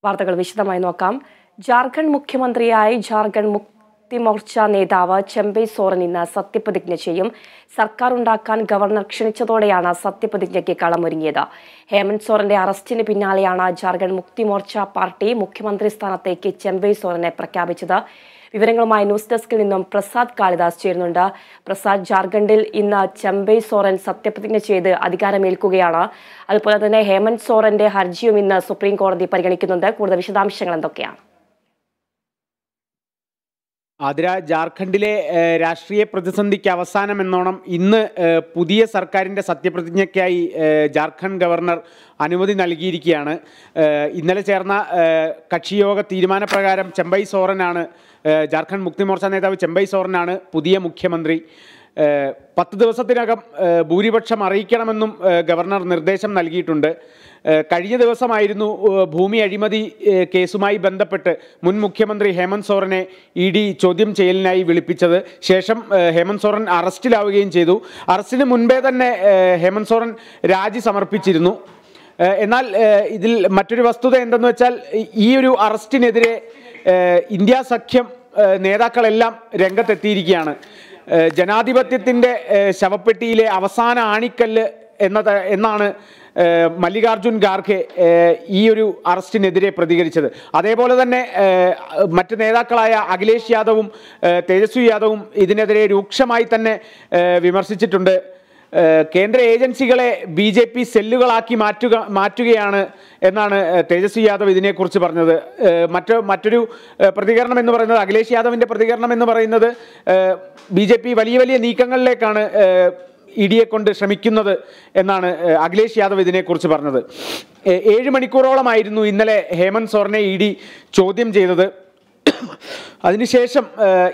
വാർത്തകൾ വിശദമായി നോക്കാം. ജാർഖണ്ഡ് മുഖ്യമന്ത്രിയായി ജാർഖണ്ഡ് മുക്തി മോർച്ച നേതാവ് ചെമ്പൈ സോറൻ ഇന്ന് സത്യപ്രതിജ്ഞ ചെയ്യും. സർക്കാർ ഉണ്ടാക്കാൻ ഗവർണർ ക്ഷണിച്ചതോടെയാണ് സത്യപ്രതിജ്ഞയ്ക്ക് കളമൊരുങ്ങിയത്. ഹേമന്ത് സോറന്റെ അറസ്റ്റിന് പിന്നാലെയാണ് ജാർഖണ്ഡ് മുക്തി മോർച്ച പാർട്ടി മുഖ്യമന്ത്രി സ്ഥാനത്തേക്ക് ചെമ്പൈ സോറനെ പ്രഖ്യാപിച്ചത്. വിവരങ്ങളുമായി ന്യൂസ് ഡെസ്കിൽ നിന്നും പ്രസാദ് കാളിദാസ് ചേരുന്നുണ്ട്. പ്രസാദ്, ജാർഖണ്ഡിൽ ഇന്ന് ചെമ്പൈ സോറൻ സത്യപ്രതിജ്ഞ ചെയ്ത് അധികാരമേൽക്കുകയാണ്. അതുപോലെ തന്നെ ഹേമന്ത് സോറന്റെ ഹർജിയും ഇന്ന് സുപ്രീം കോടതി പരിഗണിക്കുന്നുണ്ട്. കൂടുതൽ വിശദാംശങ്ങൾ എന്തൊക്കെയാണ്? ആതിര, ജാർഖണ്ഡിലെ രാഷ്ട്രീയ പ്രതിസന്ധിക്ക് അവസാനം എന്നോണം ഇന്ന് പുതിയ സർക്കാരിൻ്റെ സത്യപ്രതിജ്ഞയ്ക്കായി ജാർഖണ്ഡ് ഗവർണർ അനുമതി നൽകിയിരിക്കുകയാണ്. ഇന്നലെ ചേർന്ന കക്ഷിയോഗ തീരുമാനപ്രകാരം ചെമ്പൈ സോറനാണ്, ജാർഖണ്ഡ് മുക്തി മോർച്ച നേതാവ് ചെമ്പൈ സോറനാണ് പുതിയ മുഖ്യമന്ത്രി. 10 ദിവസത്തിനകം ഭൂരിപക്ഷം അറിയിക്കണമെന്നും ഗവർണർ നിർദ്ദേശം നൽകിയിട്ടുണ്ട്. കഴിഞ്ഞ ദിവസമായിരുന്നു ഭൂമി അഴിമതി കേസുമായി ബന്ധപ്പെട്ട് മുൻ മുഖ്യമന്ത്രി ഹേമന്ത് സോറനെ ED ചോദ്യം ചെയ്യലിനായി വിളിപ്പിച്ചത്. ശേഷം ഹേമന്ത് സോറൻ അറസ്റ്റിലാവുകയും ചെയ്തു. അറസ്റ്റിന് മുൻപേ തന്നെ ഹേമന്ത് സോറൻ രാജി സമർപ്പിച്ചിരുന്നു. എന്നാൽ ഇതിൽ മറ്റൊരു വസ്തുത എന്തെന്ന് വെച്ചാൽ, ഈ ഒരു അറസ്റ്റിനെതിരെ ഇന്ത്യ സഖ്യം നേതാക്കളെല്ലാം രംഗത്തെത്തിയിരിക്കുകയാണ്. ജനാധിപത്യത്തിൻ്റെ ശവപ്പെട്ടിയിലെ അവസാന ആണിക്കല്ല് എന്നാണ് മല്ലികാർജുൻ ഖാർഗെ ഈ ഒരു അറസ്റ്റിനെതിരെ പ്രതികരിച്ചത്. അതേപോലെ തന്നെ മറ്റ് നേതാക്കളായ അഖിലേഷ് യാദവും തേജസ്വി യാദവും ഇതിനെതിരെ രൂക്ഷമായി തന്നെ വിമർശിച്ചിട്ടുണ്ട്. കേന്ദ്ര ഏജൻസികളെ BJP സെല്ലുകളാക്കി മാറ്റുകയാണ് എന്നാണ് തേജസ്വി യാദവ് ഇതിനെക്കുറിച്ച് പറഞ്ഞത്. മറ്റൊരു പ്രതികരണം എന്ന് പറയുന്നത്, അഖിലേഷ് യാദവിൻ്റെ പ്രതികരണം എന്ന് പറയുന്നത്, BJP വലിയ വലിയ നീക്കങ്ങളിലേക്കാണ് EDയെ കൊണ്ട് ശ്രമിക്കുന്നത് എന്നാണ് അഖിലേഷ് യാദവ് ഇതിനെക്കുറിച്ച് പറഞ്ഞത്. 7 മണിക്കൂറോളമായിരുന്നു ഇന്നലെ ഹേമന്ത് സോറനെ ED ചോദ്യം ചെയ്തത്. അതിനുശേഷം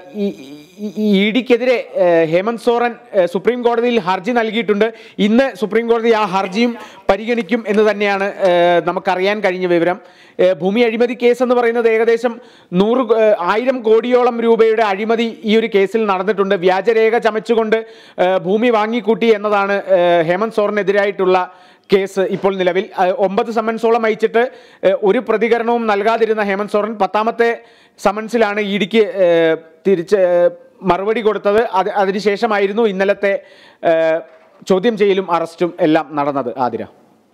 EDക്കെതിരെ ഹേമന്ത് സോറൻ സുപ്രീം കോടതിയിൽ ഹർജി നൽകിയിട്ടുണ്ട്. ഇന്ന് സുപ്രീം കോടതി ആ ഹർജിയും പരിഗണിക്കും എന്ന് തന്നെയാണ് നമുക്കറിയാൻ കഴിഞ്ഞ വിവരം. ഭൂമി അഴിമതി കേസ് എന്ന് പറയുന്നത് ഏകദേശം 1000 കോടിയോളം രൂപയുടെ അഴിമതി ഈ ഒരു കേസിൽ നടന്നിട്ടുണ്ട്. വ്യാജരേഖ ചമച്ചുകൊണ്ട് ഭൂമി വാങ്ങിക്കൂട്ടി എന്നതാണ് ഹേമന്ത് സോറനെതിരായിട്ടുള്ള കേസ്. ഇപ്പോൾ നിലവിൽ 9 സമൻസോളം അയച്ചിട്ട് ഒരു പ്രതികരണവും നൽകാതിരുന്ന ഹേമന്ത് സോറൻ 10ാമത്തെ സമൻസിലാണ് EDക്ക് തിരിച്ച് മറുപടി കൊടുത്തത്. അതിനുശേഷമായിരുന്നു ഇന്നലത്തെ ചോദ്യം ചെയ്യലും അറസ്റ്റും എല്ലാം നടന്നത്. ആതിര.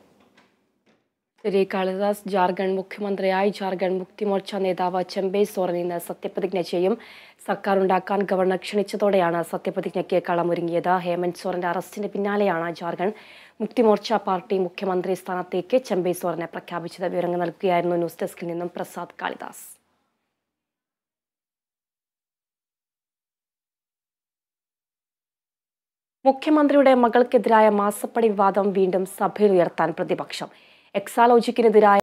ശരി, കാളിദാസ്. ജാർഖണ്ഡ് മുഖ്യമന്ത്രിയായി ജാർഖണ്ഡ് മുക്തി മോർച്ച നേതാവ് ചെമ്പൈ സോറൻ ഇന്ന് സത്യപ്രതിജ്ഞ ചെയ്യും. സർക്കാർ ഉണ്ടാക്കാൻ ഗവർണർ ക്ഷണിച്ചതോടെയാണ് സത്യപ്രതിജ്ഞയ്ക്ക് കളമൊരുങ്ങിയത്. ഹേമന്ത് സോറന്റെ അറസ്റ്റിന് പിന്നാലെയാണ് ജാർഖണ്ഡ് മുക്തി മോർച്ച പാർട്ടി മുഖ്യമന്ത്രി സ്ഥാനത്തേക്ക് ചെമ്പൈ സോറനെ പ്രഖ്യാപിച്ചത്. വിവരങ്ങൾ നൽകുകയായിരുന്നു ന്യൂസ് ഡെസ്കിൽ നിന്നും പ്രസാദ് കാളിദാസ്. മുഖ്യമന്ത്രിയുടെ മകൾക്കെതിരായ മാസപ്പടി വിവാദം വീണ്ടും സഭയിൽ ഉയർത്താൻ പ്രതിപക്ഷം. എക്സാലോജിക്കിനെതിരായ